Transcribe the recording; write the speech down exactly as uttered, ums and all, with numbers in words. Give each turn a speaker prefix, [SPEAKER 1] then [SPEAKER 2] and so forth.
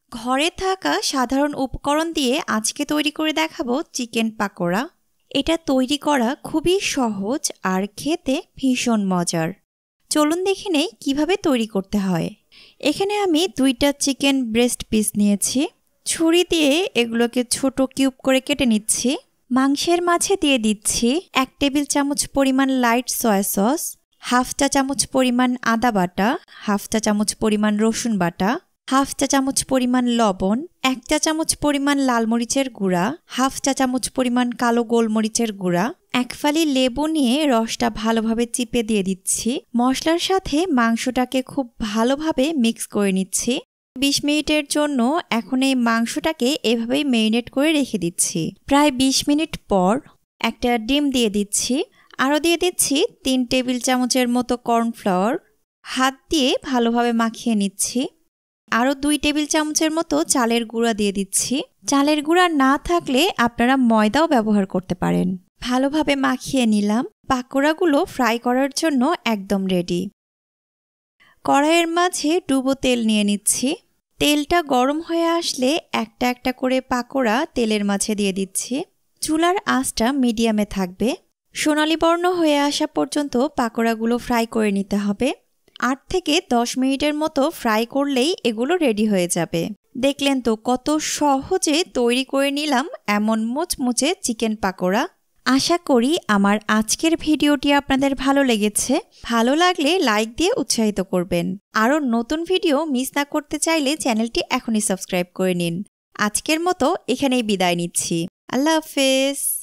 [SPEAKER 1] ঘরে থাকা সাধারণ উপকরণ দিয়ে আজকে তৈরি করে দেখাবো চিকেন পাকোড়া। এটা তৈরি করা খুবই সহজ আর খেতে ভীষণ মজার। চলুন দেখে নেই কিভাবে তৈরি করতে হয়। এখানে আমি দুইটা চিকেন ব্রেস্ট পিস নিয়েছি। ছুরি দিয়ে এগুলোকে ছোট কিউব করে কেটে নিচ্ছি। মাংসের মাঝে দিয়ে দিচ্ছি এক টেবিল চামচ পরিমাণ লাইট সয়া সস, হাফ চা চামচ পরিমাণ আদা বাটা, হাফ চা চামচ পরিমাণ রসুন বাটা, হাফ চা চামচ পরিমাণ লবণ, এক চা চামচ পরিমাণ লাল মরিচের গুঁড়া, হাফ চা চামচ পরিমাণ কালো গোলমরিচের গুঁড়া, এক ফালি লেবু নিয়ে রসটা ভালোভাবে চিপে দিয়ে দিচ্ছি। মশলার সাথে মাংসটাকে খুব ভালোভাবে মিক্স করে নিচ্ছি। বিশ মিনিটের জন্য এখন এই মাংসটাকে এভাবেই ম্যারিনেট করে রেখে দিচ্ছি। প্রায় বিশ মিনিট পর একটা ডিম দিয়ে দিচ্ছি। আরও দিয়ে দিচ্ছি তিন টেবিল চামচের মতো কর্নফ্লাওয়ার। হাত দিয়ে ভালোভাবে মাখিয়ে নিচ্ছি। আরও দুই টেবিল চামচের মতো চালের গুঁড়া দিয়ে দিচ্ছি। চালের গুঁড়া না থাকলে আপনারা ময়দাও ব্যবহার করতে পারেন। ভালোভাবে মাখিয়ে নিলাম। পাকোড়াগুলো ফ্রাই করার জন্য একদম রেডি। কড়াইয়ের মাঝে ডুবো তেল নিয়ে নিচ্ছি। তেলটা গরম হয়ে আসলে একটা একটা করে পাকোড়া তেলের মাঝে দিয়ে দিচ্ছি। চুলার আঁচটা মিডিয়ামে থাকবে। সোনালি বর্ণ হয়ে আসা পর্যন্ত পাকোড়াগুলো ফ্রাই করে নিতে হবে। আট থেকে দশ মিনিটের মতো ফ্রাই করলেই এগুলো রেডি হয়ে যাবে। দেখলেন তো কত সহজে তৈরি করে নিলাম এমন মুচমুচে চিকেন পাকোড়া। আশা করি আমার আজকের ভিডিওটি আপনাদের ভালো লেগেছে। ভালো লাগলে লাইক দিয়ে উৎসাহিত করবেন। আরও নতুন ভিডিও মিস না করতে চাইলে চ্যানেলটি এখনই সাবস্ক্রাইব করে নিন। আজকের মতো এখানেই বিদায় নিচ্ছি। আল্লাহ হাফেজ।